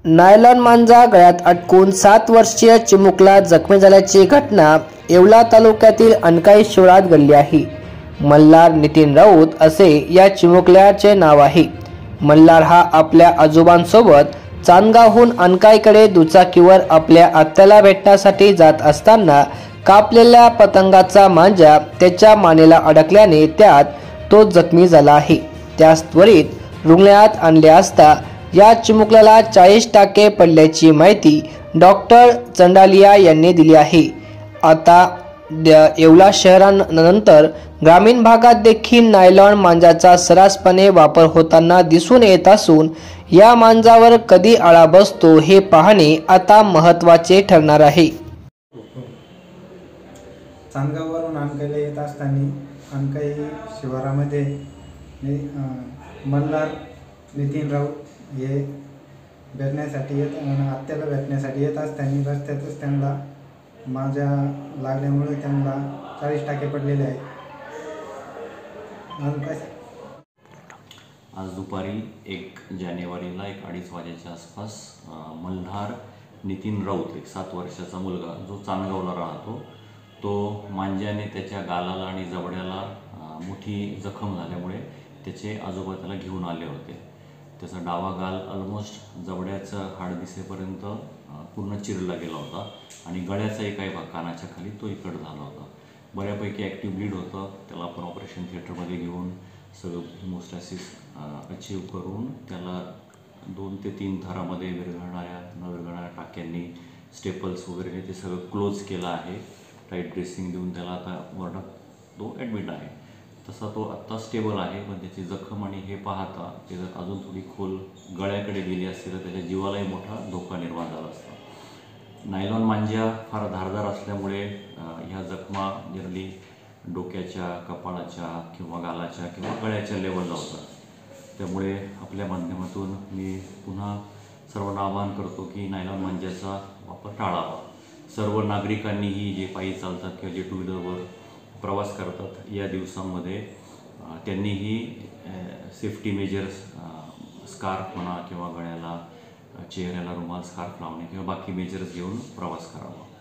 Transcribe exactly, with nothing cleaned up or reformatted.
Nylon मांजा गळ्यात अटकून सात वर्षीय चिमुकला जखमी झाल्याची घटना येवला तालुक्यातील अनकाई शिवारात घडली आहे। मल्हार नितीन राऊत असे या चिमुकल्याचे नाव आहे। मल्हार हा आपल्या आजोबांसोबत चांदगावहून अनकाईकडे दुचाकीवर आपल्या आत्याला भेटण्यासाठी जात असताना कापलेल्या पतंगाचा मांजा त्याच्या मानेला अडकल्याने त्यात तो जखमी झाला आहे। त्यास त्वरित रुग्णालयात आणले असता या चिमुकल्याला चाळीस टाके पडल्याची माहिती डॉक्टर चंडालिया यांनी दिली आहे। आता येवला शहरानंतर ग्रामीण भागात देखील नायलॉन मांजाचा सर्रासपणे वापर होताना दिसून येत असून या मांजावर कधी आळा बसतो हे पाहणे आता महत्त्वाचे ठरणार आहे। चांदगाववरून अनकाईला येत असताना अनकाई शिवारामध्ये मल्हार नितीन राऊत हे भेटण्यासाठी येत आत्याला भेटण्यासाठी येत असताना रस्त्यातच त्यांना मांजा लागल्यामुळे त्यांना चाळीस टाके पडलेले आहेत। आज दुपारी एक जानेवारीला एक अडीच वाजेच्या आसपास मल्हार नितीन राऊत एक सात वर्षाचा मुलगा जो चांदगावला राहतो तो मांज्याने त्याच्या गालाला आणि जबड्याला मोठी जखम झाल्यामुळे त्याचे आजोबा त्याला घेऊन आले होते। त्याचा डावा गाल ऑलमोस्ट जबड्याचं हाड दिसेपर्यंत पूर्ण चिरला गेला होता आणि गळ्याचाही काही भाग कानाच्या खाली तो इकड झाला होता। बऱ्यापैकी ॲक्टिव्ह ब्लीड होतं। त्याला आपण ऑपरेशन थिएटरमध्ये घेऊन सगळं हिमोस्टॅसिस अचीव करून त्याला दोन ते तीन थरामध्ये विरघळणाऱ्या न विरघळणाऱ्या टाक्यांनी स्टेपल्स वगैरे ते सगळं क्लोज केलं आहे। टाईट ड्रेसिंग देऊन त्याला आता वॉर्डात तो ॲडमिट आहे। तसा तो आत्ता स्टेबल आहे, पण त्याची जखम आणि हे पाहता ते जर अजून थोडी खोल गळ्याकडे गेली असते तर त्याच्या जीवालाही मोठा धोका निर्माण झाला असता। नायलॉन मांजा फार धारदार असल्यामुळे ह्या जखमा जनरली डोक्याच्या, कपाळाच्या किंवा गालाच्या किंवा गळ्याच्या लेवलला होतात। त्यामुळे आपल्या माध्यमातून मी पुन्हा सर्वांना आवाहन करतो की नायलॉन मांजाचा वापर टाळावा। सर्व नागरिकांनीही जे पायी चालतात किंवा जे टू व्हीलरवर प्रवास करतात या दिवसांमध्ये त्यांनीही सेफ्टी मेजर्स स्कार्फ म्हणा किंवा गळ्याला चेहऱ्याला रुमाल स्कार्फ लावणे किंवा बाकी मेजर्स घेऊन प्रवास करावा।